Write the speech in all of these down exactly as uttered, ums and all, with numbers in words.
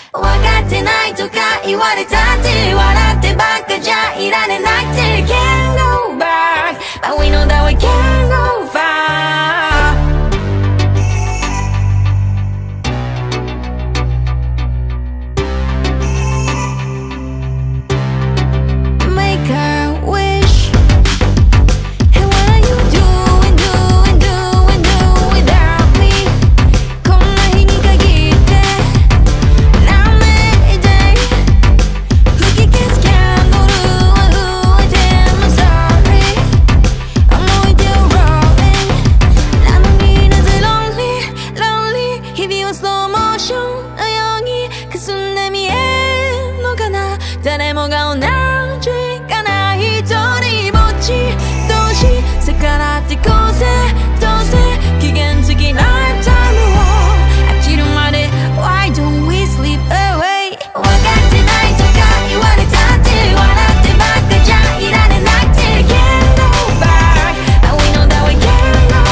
分かってないとか言われたって笑ってばっかじゃいられなくて Can't go back But we know that we can't go far Make a wish And what are you doing, doing, doing, doing without me こんな日に限って何名で吹き消すキャンドルは増えても sorry思い出を rolling なのになぜ lonely, lonely 日々はスローモーションのように霞んで見えんのかな誰もが同じかな一人ぼっちどうし逆らってこうぜどうせ期限付きライフタイムを飽きるまで Why don't we sleep away 分かってないとか言われたって笑ってばっかじゃいられなくて Can't go back But we know that we can't go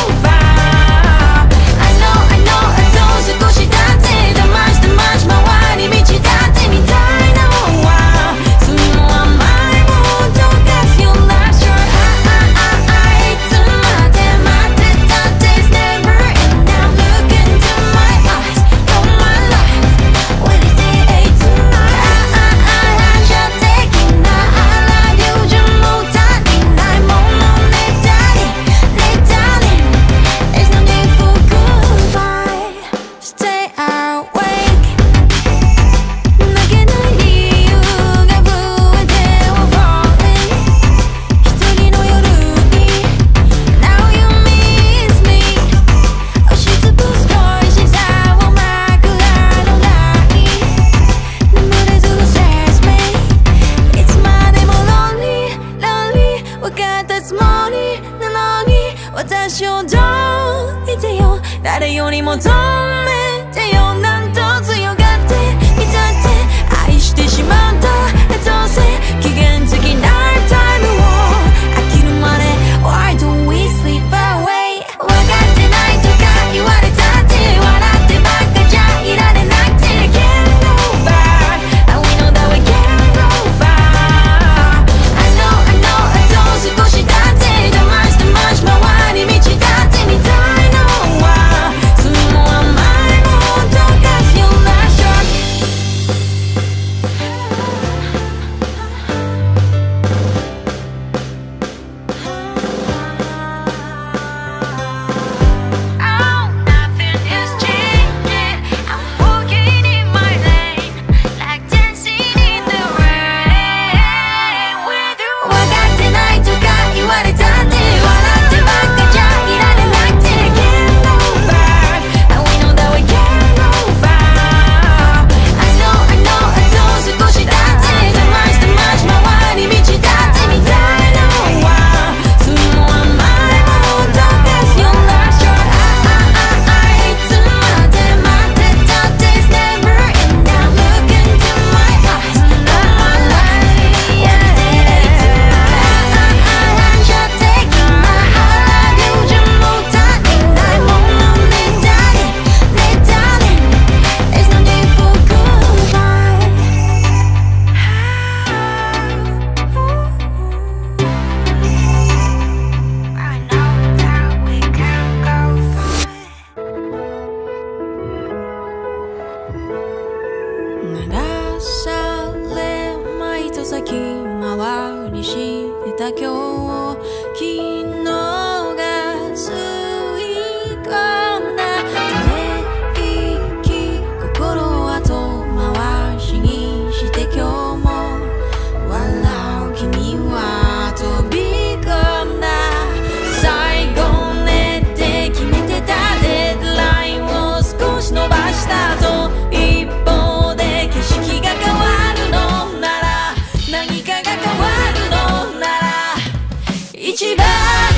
far I know I know あと少しだってだましだまし回り道だってみたいなわ罪も甘いもどかすよ last short I, I, I いつまで待ってた Days never end now Look into my eyes You're my life When they say hey tonight I, I, I 反射的な I love you じゃもう足りないものね Darling ね Darling There's no need for goodbye Stay awake 泣けない理由が増えて We're falling 一人の夜に Now you miss me 押しつぶす恋しさを枕の中に眠れず Says me いつまでも lonely, lonely 分かったつもりなのに私をどういてよ誰よりも止めてよなんと強がっていたって愛してしまったどうせ期限付きライフタイムを飽きるまで Why don't we sleep away 分かってないとか言われたって笑ってばっかじゃいられなくて Can't go back And we know that we can't go far I know I know あと少しだってだましだまし回り道だってみたいのは罪も甘いもどかすよ last shot Oh, nothing is changing I'm walking in my lane Like dancing in the rain With you 分かってないとか言われたって笑ってばっかじゃいられなくて Can't go back And we know that we can't go far I know I know あと少しだってだましだまし回り道だってみたいのは罪も甘いもどかすよ last shot I, I, I いつまで待ってた Days never end now Look into my eyes You're my life When they say hey tonight I, I, I 反射的な I love you じゃもう足りないものね Darling ね Darling There's no need for goodbye I know that we can't go far 流されまいと先回りしてた今日昨日が吸い込んだため息心を後回しにして今日も笑う君は飛び込んだ最後寝て決めてたデッドラインを少し伸ばした後一方で景色が変わるのなら何かが変わるのなら一番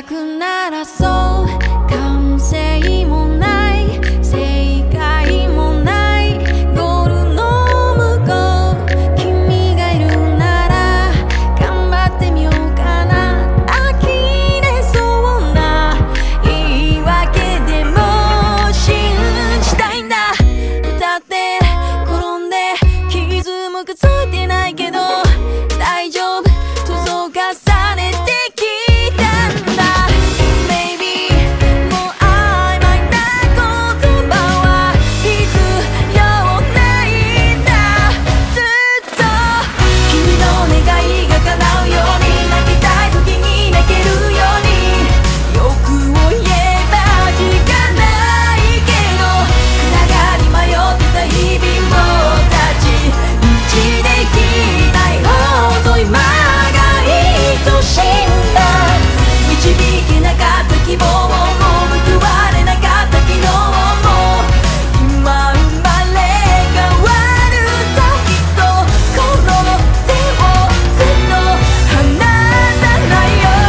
くならそう完成もない正解もないゴールの向こう君がいるなら頑張ってみようかな呆れそうな言い訳でも信じたいんだ歌って転んで傷もくついてないけど大丈夫塗装重ねてきたんだ Maybe もう曖昧な言葉は必要ないんだずっと君の願いが叶うように泣きたい時に泣けるように欲を言えば聞かないけど暗がり迷ってた日々もたち道できないほど今が愛しいんだ導けなかった希望も報われなかった昨日も今生まれ変わる時とこの手をずっと離さないよ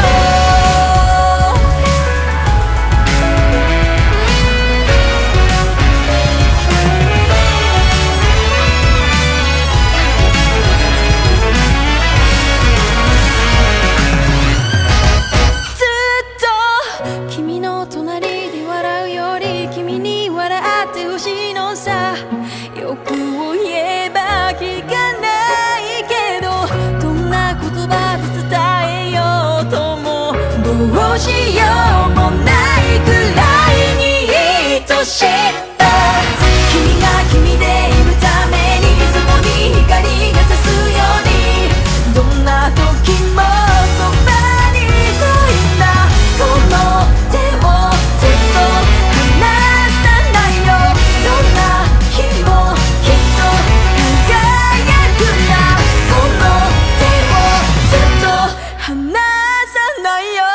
ずっと君の隣で笑うより君に笑ってほしいのさ欲を言えば聞かないけどどんな言葉で伝えようともどうしようもないくらいに愛しいんだ君が君でいるためにそこに光が差すようにどんな時もそばにいたいんだこの手をずっと離さないよどんな日もきっと輝くんだこの手をずっと離さないよ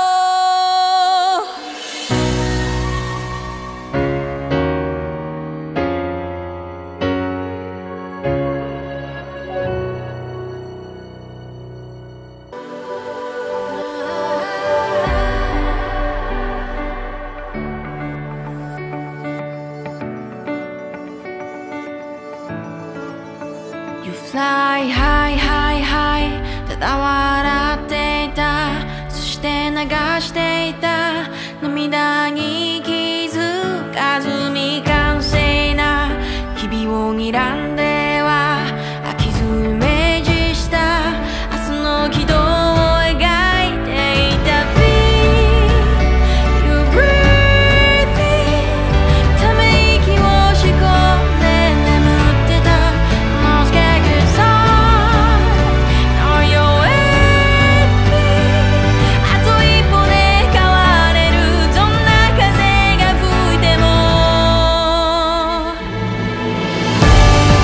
You fly high high high ただ笑っていたそして流していた涙に気づかず未完成な日々を睨んでは飽きずイメージした明日の軌道を描いていた Feel you breathing ため息を仕込んで眠ってた No scheduled song Know you're with me あと一歩で変われるどんな風が吹いても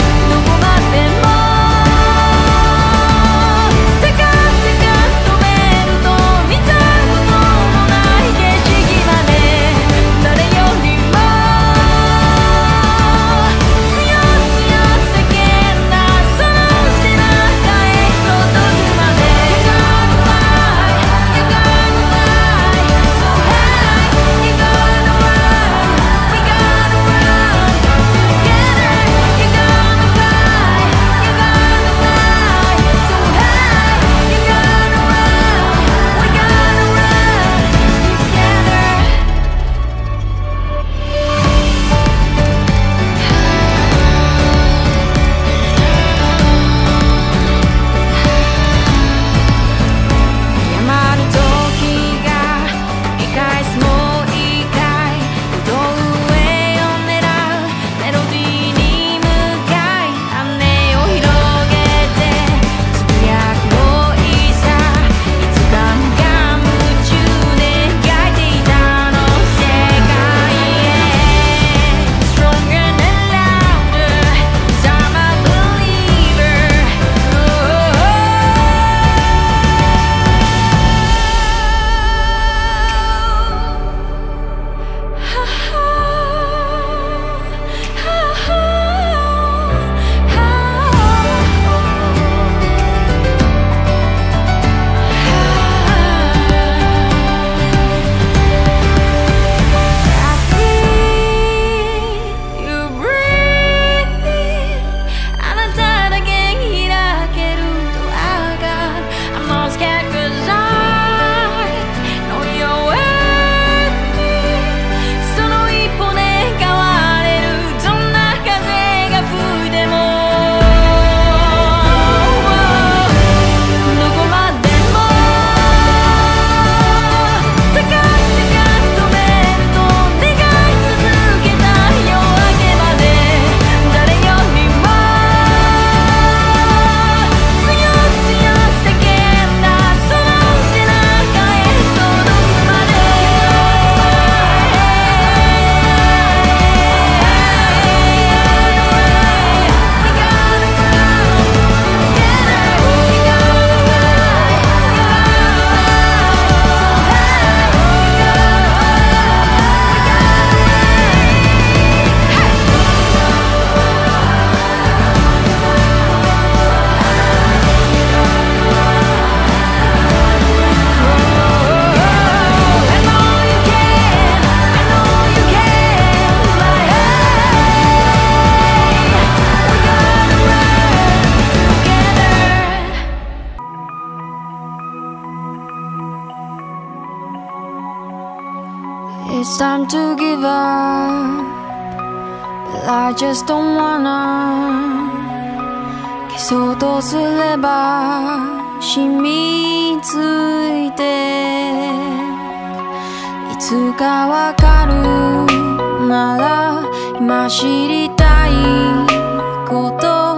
It's time to give up, but I just don't wanna. 消そうとすれば染みついて、いつかわかるなら今知りたいこと、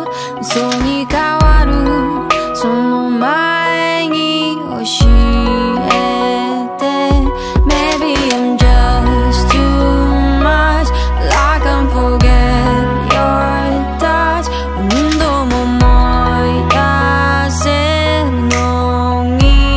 嘘に変わるその前に教えて。 Maybe I'm just too much, but I can't forget your touch. 何度も思い出せるのに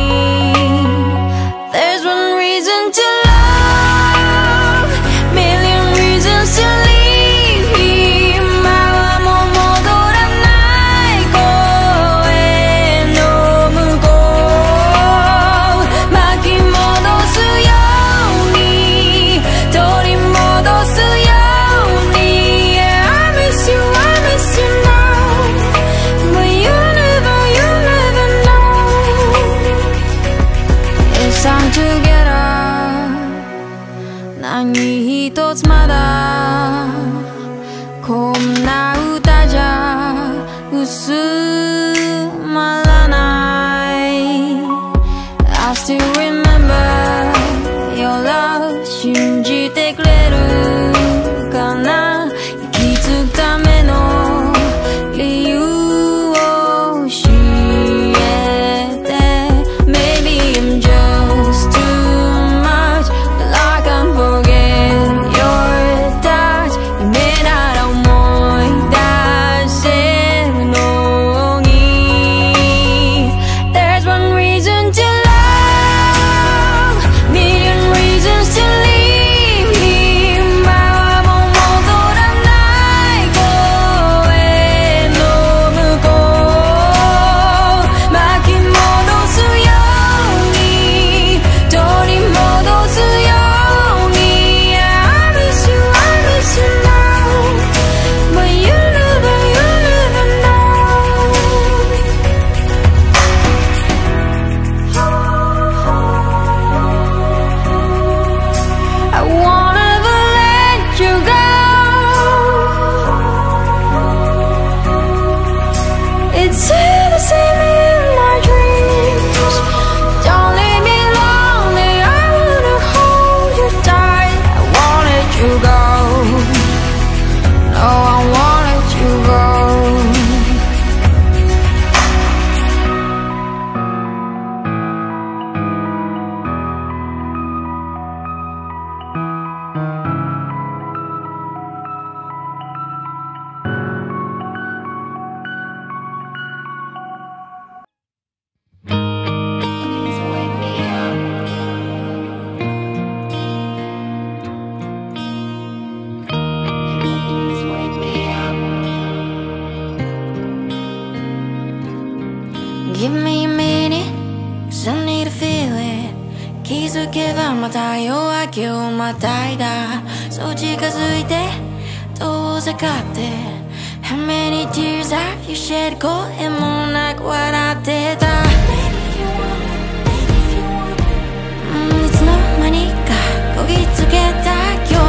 There's one reason to love, million reasons to leave. 今はもう戻らない声の向こう、巻き戻すように取り戻すように Yeah, I miss you, I miss you now, but you never, you never know. It's time to get up. 何一つまだこんな歌じゃ薄まらない。 I still remember your love. 信じてくれるかな。行き着くための理由を教えて。 Maybe I'm just too much, but I can't forget your touch. 夢なら思い出せるのに There's one reason to love, million reasons to leave. 今はもう戻らない声の向こう、巻き戻すように取り戻すように Yeah, I miss you, I miss you now, but you never, you never know. I won't ever let you go. It's still the same in my dreams. Don't leave me lonely, I wanna hold you tight. I won't let you go. No, I won't let you go. Give me a minute, 'cause I need to feel it. 気づけばまた夜明けをまたいだ。そう近づいて遠ざかって How many tears have you shed? 声もなく笑ってた。うんいつの間にかこぎつけた今日も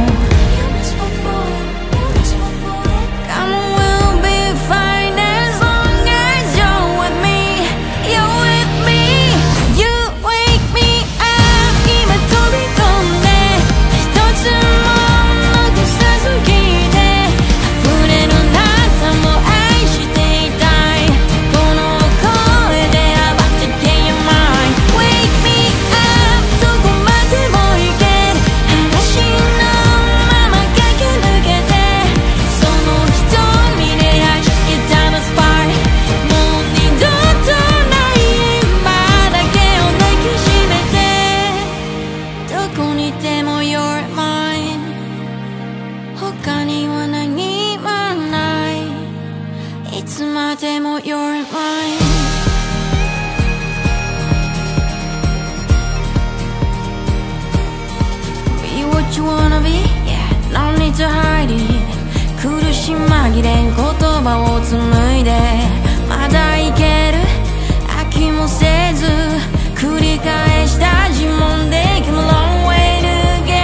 Come on, we'll be fine as long as you're with me. You're with me. You wake me up. 今飛び込んで一つも残さず聞いて。溢れるあなたも愛していたい。この声で暴って your mind. Wake me up. どこまでも行ける話のまま駆け抜けて。その瞳で弾けたのスパーク。もう二度とない今だけを抱きしめて。どこにいても You're mine. 他には何もない。いつまでも You're mine. Be what you wanna be, yeah, no need to hide it. 苦し紛れん言葉を紡いでまだいける飽きもせず繰り返した呪文で Come a long way to get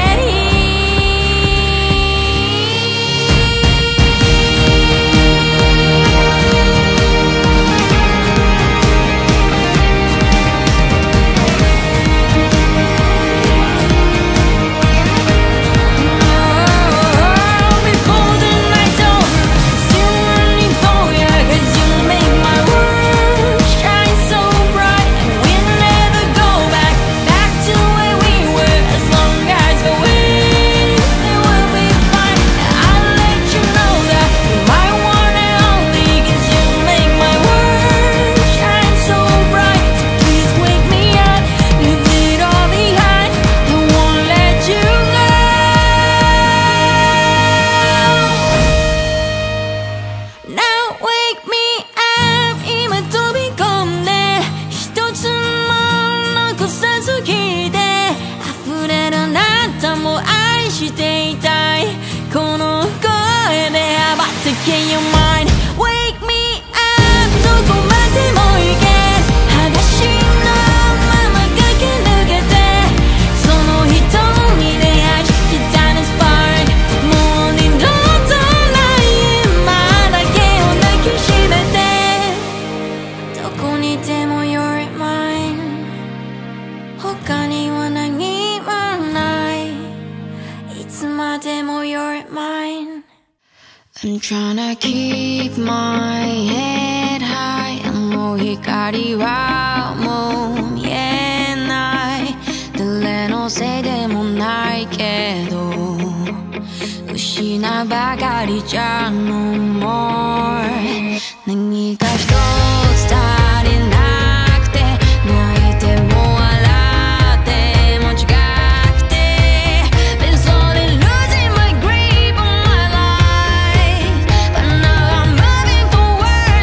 Can you mind? Wake me up どこまでも行け裸足のまま駆け抜けてその瞳で愛したのスパークもう二度とない今だけを抱きしめてどこにいても You're mine 他には何もないいつまでも You're mine I'm tryna keep my head high あの光はもう見えない誰のせいでもないけど失うばかりじゃ No more 何か一つ足りなくて泣いても笑っても違くて Been slowly losing my grip on my life But now I'm moving forward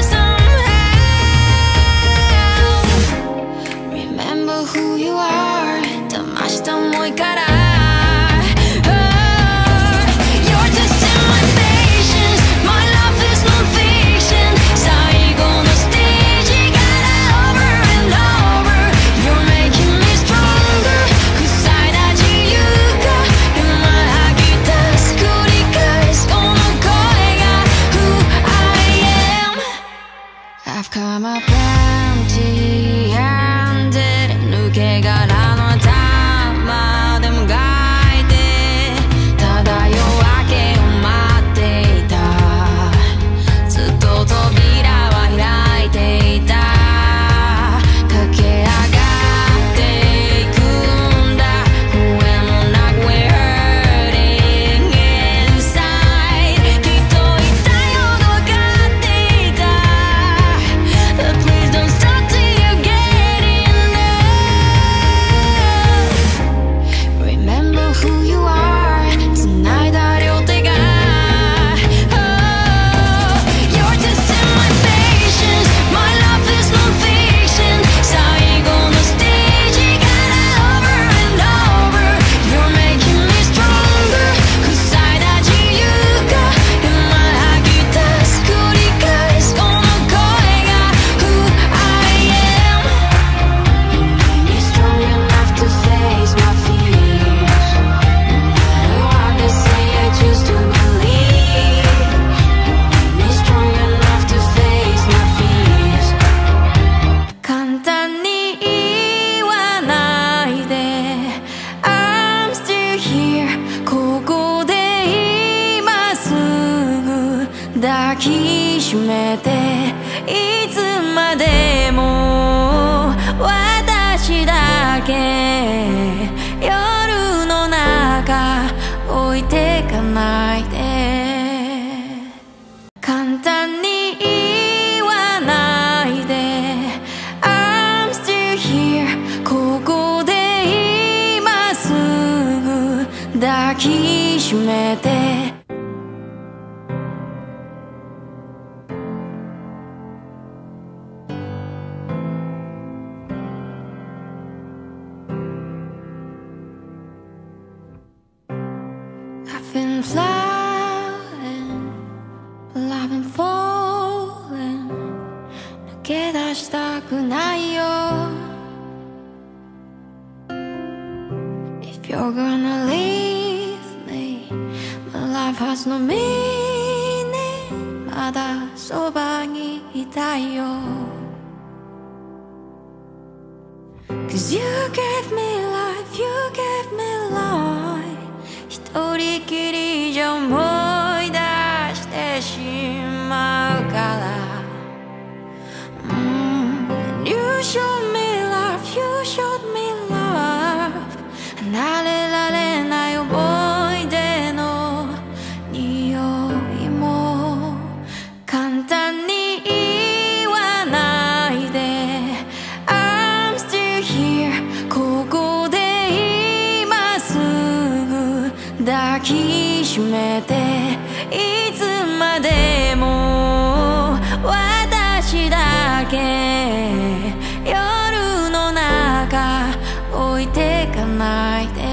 somehow Remember who you are 騙した思いから You're testing my patience My love is non-fiction 最後のステージから Over and over You're making me stronger 塞いだ自由が今吐き出す繰り返すこの声が Who I am I've come up empty handed 抜け殻の頭でもがいてただ夜明けを待っていたずっと扉は開いていた駆け上がっていくんだ声もなく We're hurting inside きっと痛いほどわかっていた But please don't stop till you get enough Remember who you are 繋いだ両手が Oh You're testing my patience My love is non-fiction 最後のステージから Over and over You're making me stronger 塞いだ自由が今吐き出す繰り返すこの声が Who I am You made me strong enough to face my fears No matter what they say I choose to believe You made me strong enough to face my fears 簡単に言わないで I'm still here ここで今すぐ抱きしめていつまでも私だけ夜の中置いてかないで簡単に言わないで I'm still here ここで今すぐ抱きしめてI've been flying, but I've been falling 抜け出したくないよ If you're gonna leave me My life has no meaning まだそばにいたいよ Cause you gave me life, you gave me life 一人きりじゃ思い出してしまうから、mm. And you showed me love, you showed me love 離れられない思い出の匂いも簡単に言わないで I'm still here ここで今すぐ抱きしめていつまでも私だけ夜の中置いてかないで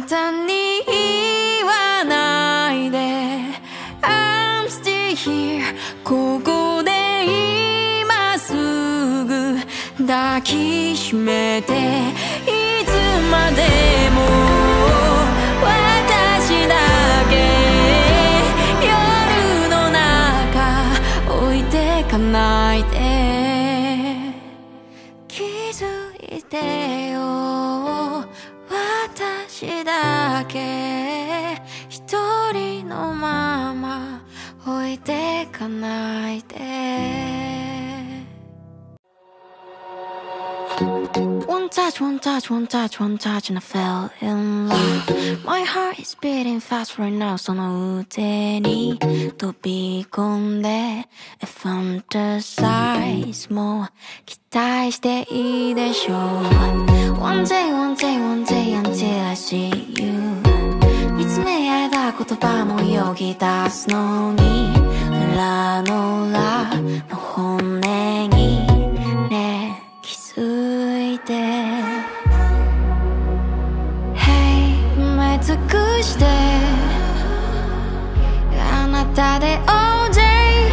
たに言わないで I'm still here ここで今すぐ抱きしめていつまでも私だけ夜の中置いてかないで気づいてよ私だけ一人のまま置いてかないでOne touch, one touch, one touch, one touch and I fell in love My heart is beating fast right now その腕に飛び込んで Fantasize もう期待していいでしょう One day, one day, one day until I see you 見つめ合えば言葉もよぎ出すのに裏の裏の骨にね気づいて Hey 埋め尽くしてあなたで all day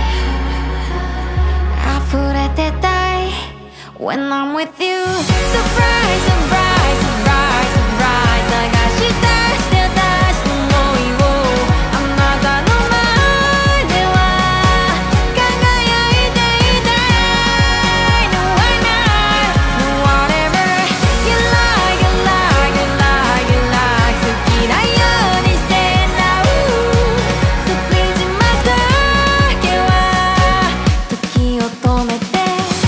溢れてたい When I'm with you Surprise, surprise, surprise, surprise 探し出して私の想いをあなたの前では輝いていたい No, why not? No, whatever you like, you like, you like, you like 好きなようにして Now So please 今だけは時を止めて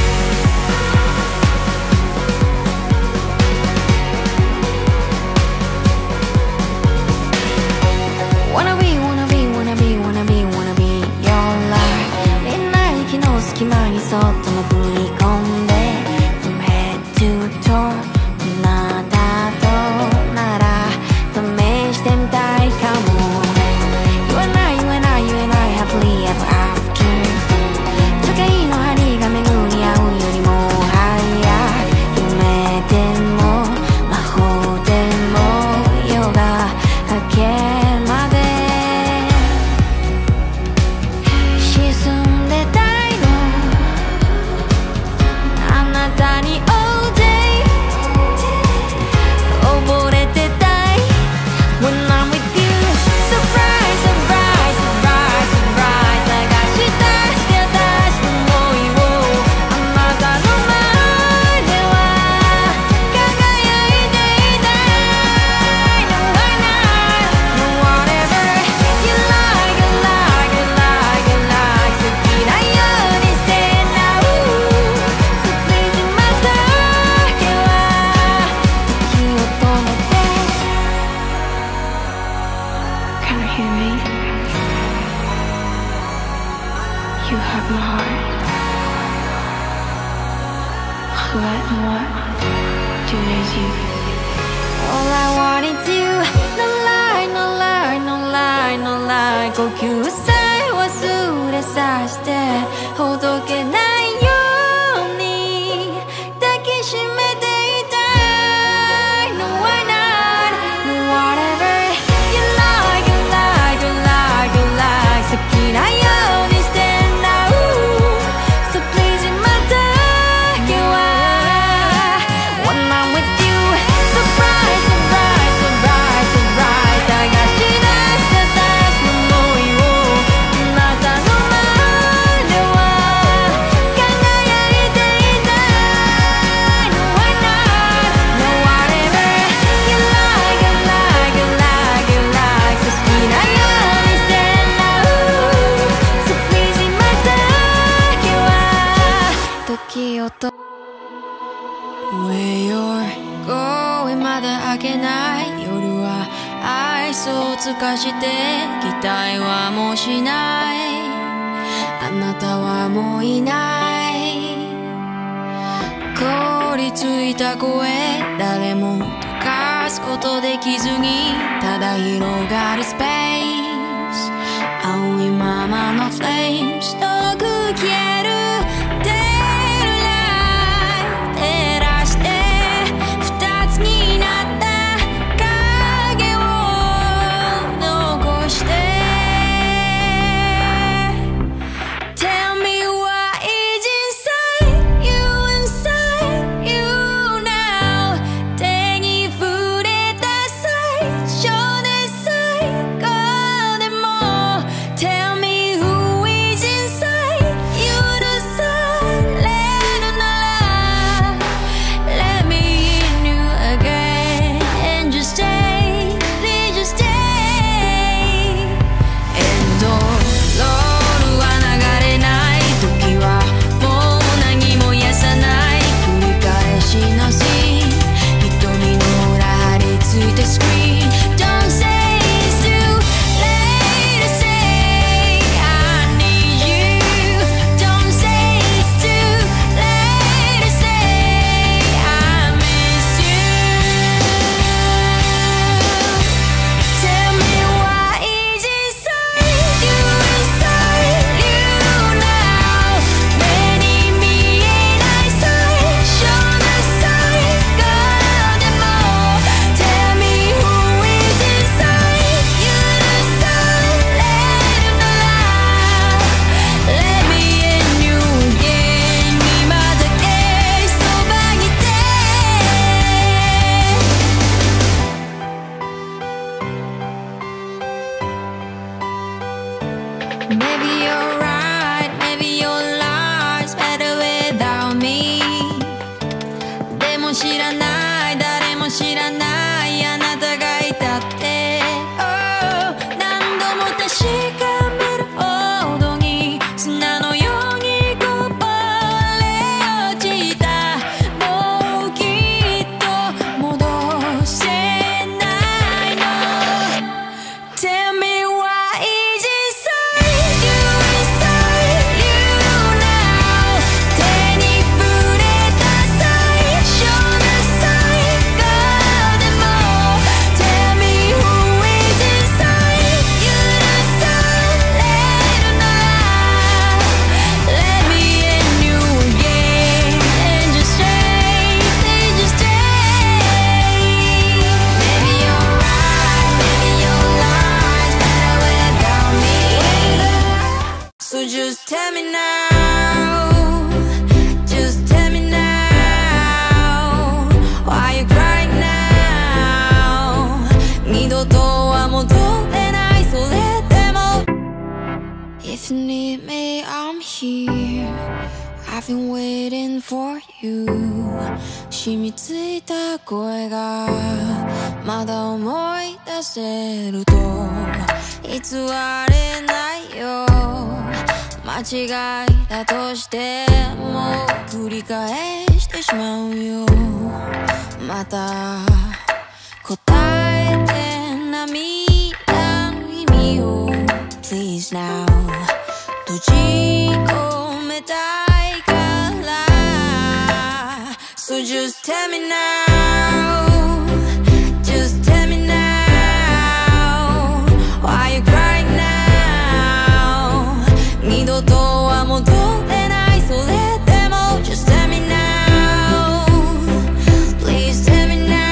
Wanna be, wanna be, wanna be, wanna be, wanna be your life みんな息の隙間にそっと潜り込んで From head to toe あなたとなら試してみたいかも言わない言えない言えない Happily ever after 時計の針が巡り合うよりも早い夢でも魔法でも夜が明けまで沈んでたいのあなたに all day 溺れてたい When I'm with you Surprise, surprise, surprise, surprise 探し出して私の想いをあなたの前では輝いていたい No, why not? No, whatever you like, you like, you like, you like 好きなようにして Now So please 今だけは時を止めて Can you hear me? You have my heart What, what do is you All I want is you No lie, no lie, no lie, no lie 呼吸さえ忘れさせてほどけないように抱きしめていたい No, why not? No, whatever you like, you like, you like, you like 好きなようにして Now So please 今だけは When I'm with you Surprise, surprise, surprise, surprise 探し出して私の想いをあなたの前では輝いていたい No, why not? No, whatever you like, you like, you like, you like 好きなようにして Now So please 今だけは時をと Where you're going まだ明けない夜は愛想を尽かして期待はもうしないあなたはもういない凍りついた声誰も溶かすことできずにただ広がるスペース青いままのフレーム遠く消える出るライト照らして二つになった影は I've been waiting for you 染みついた声がまだ思い出せると偽れないよ間違いだとしても繰り返してしまうよまた答えて涙の意味を Please now 閉じ込めたいから So just tell me now Just tell me now Why you crying now 二度とは戻れないそれでも Just tell me now Please tell me now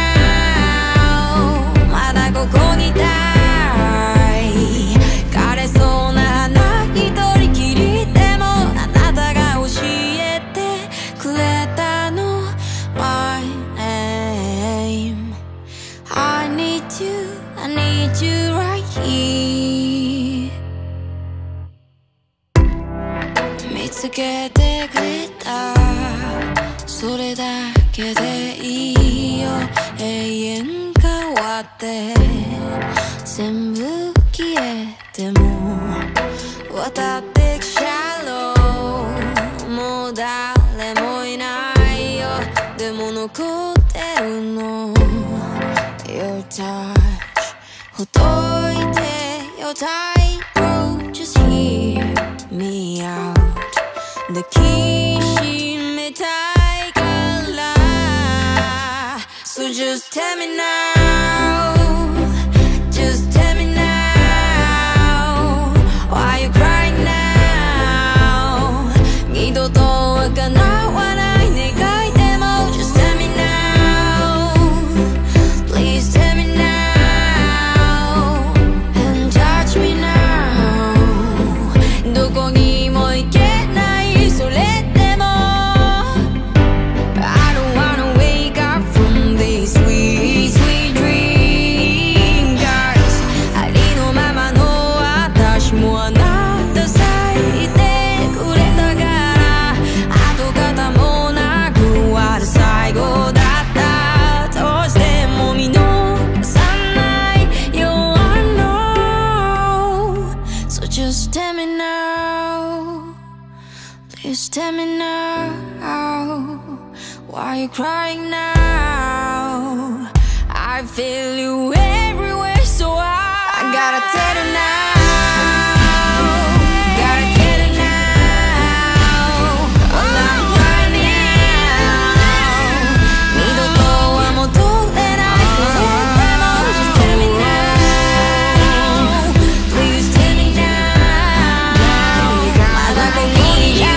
まだここにいたい枯れそうな花一人きりでもあなたが教えてくれたの My name I need you I need you right here 見つけてくれたそれだけでいいよ永遠変わって全部消えても渡ってくシャローもう誰もいないよでも残ってるの Your touch ほどいて Your tightrope Just hear me out 抱きしめたいから So just tell me now Just tell me now Why you crying now 二度とは叶わない願いでも Just tell me now Please tell me now And touch me now どこにも行けないそれでも I don't wanna wake up from this sweet sweet dream Cause ありのままの私もあなたさえいてくれたから跡形もなくある最後だったとしても見逃さないよ I know So just tell me now Please tell me now Why you crying now I feel you everywhere so I, I gotta tell you now Gotta tell you now While I'm crying now 二度とは戻れないそれでも Just tell me now Please tell me now まだここにいる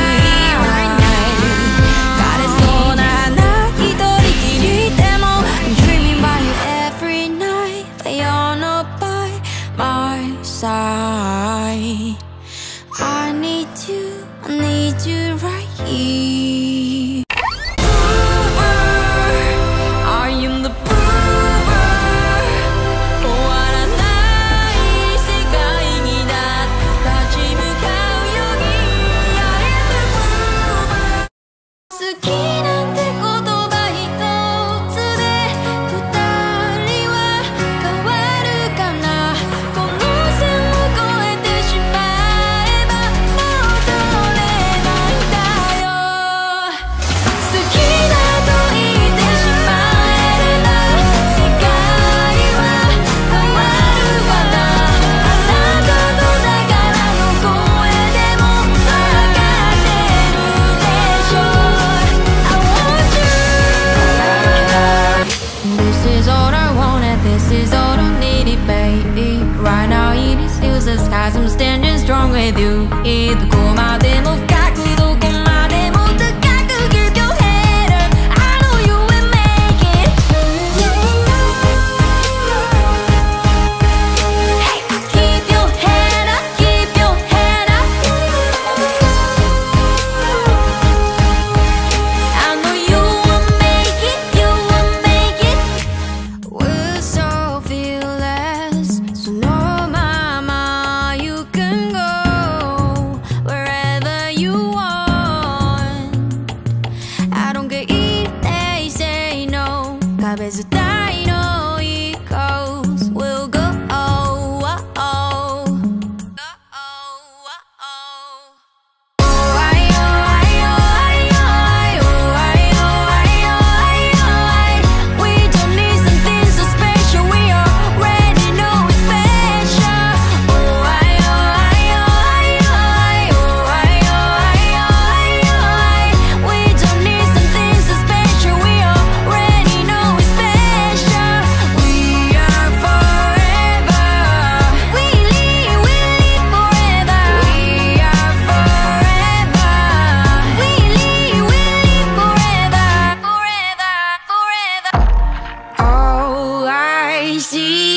枯れそうな花一人きりでも I'm dreaming about you every night Lay on up by my side I need you, I need you right here Mover, I am the mover 終わらない世界にだ立ち向かうように I am the mover 好きなんて言葉一つで二人は変わるかなこの線を越えてしまえばもう取れないんだよ好きだと言ってしまえれば世界は変わるかなあなたとだからの声でも分かってるでしょ I want you This is all I wanted, this is all I needed, baby Right now it is useless cause I'm standing strong with you どこまでも深くどこまでも高く Keep your head up I know you will make it Hey, keep your head up, keep your head up I know you will make it, you will make it We're so fearless So no mama you can go Wherever you しい